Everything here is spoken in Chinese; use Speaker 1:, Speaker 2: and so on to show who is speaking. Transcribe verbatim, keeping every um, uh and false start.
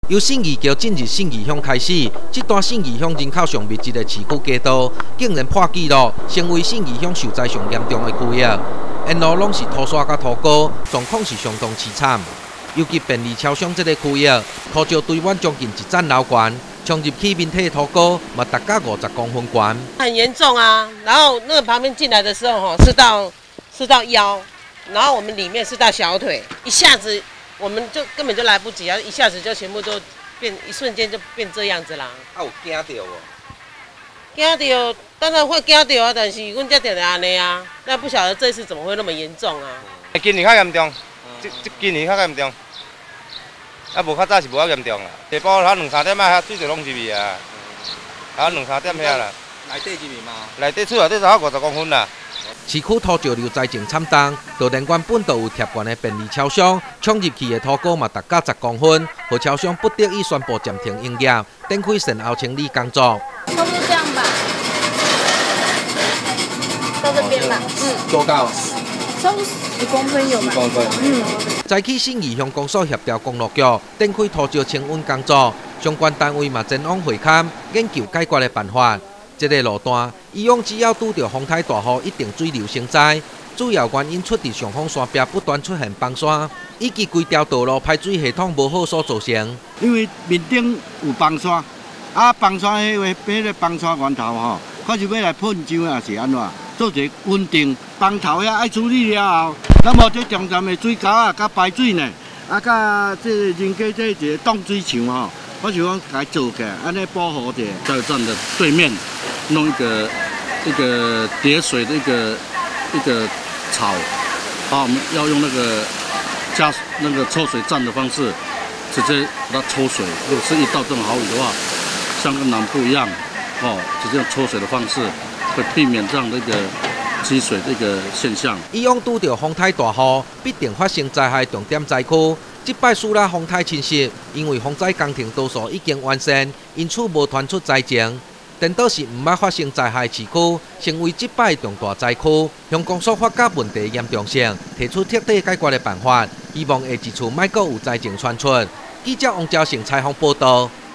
Speaker 1: 由信义桥进入信义乡开始，这段信义乡人口上密集的市区街道，竟然破纪录，成为信义乡受灾上严重的区域。沿路拢是土沙甲土沟，状况是相当凄惨。尤其便利超商这个区域，土石堆满将近一层楼高，冲入去面体的土沟嘛达到五十公分高。
Speaker 2: 很严重啊！然后那个旁边进来的时候，哈，是到是到腰，然后我们里面是到小腿，一下子。 我们就根本就来不及啊！一下子就全部都变，一瞬间就变这样子啦。
Speaker 1: 啊，有惊到哦？
Speaker 2: 惊到，当然会惊到啊，但是阮才定定安尼啊，那不晓得这次怎么会那么严重啊？
Speaker 3: 今年较严重，这这今年较严重，啊无较早是无遐严重啦。地堡还两三点啊，水就拢入去啊，还两三点遐啦。
Speaker 1: 内底入去吗？
Speaker 3: 内底厝内底才五十公分啦。
Speaker 1: 市区土石流灾情惨重，就连原本就有贴管的便利超商，冲入去的土沟嘛达到十公分，互超商不得已宣布暂停营业，展开善后清理工作。
Speaker 4: 差不多这样吧，到这边吧，嗯，
Speaker 1: 多高？
Speaker 4: 差不多十公分有吧？
Speaker 1: 十公分。
Speaker 4: 嗯。
Speaker 1: 早起信义乡公所协调公路局展开土石清运工作，相关单位嘛前往会勘研究解决的办法。 这个路段，以往只要拄到风台大雨，一定水流成灾。主要原因出伫上风山壁不断出现崩山，以及规条道路排水系统无好所造成。
Speaker 5: 因为面顶有崩山，啊崩山迄个迄个崩山源头吼，看是要来喷浆也是安怎，做一个稳定。崩头遐爱处理了后，那么这中站的水沟啊，甲排水呢，啊甲这人家这一个挡水墙吼，我想讲该做起来，安尼保护者。加油站的对面。 弄一个一个叠水的一个一个草，啊，我们要用那个加那个抽水站的方式，直接把它抽水。如果是一到这种好雨的话，像跟南部一样，哦，直接用抽水的方式，会避免这样的一个积水的一个现象。
Speaker 1: 以往拄到风台大雨，必定发生灾害重点灾区。这摆输啦风台侵袭，因为风灾工程多数已经完成，因此无传出灾情。 颠倒是唔捌发生灾害市区，成为这摆重大灾区。向公所发觉问题严重性，提出彻底解决的办法，希望下一次莫阁有灾情传出。记者王兆成采访报道。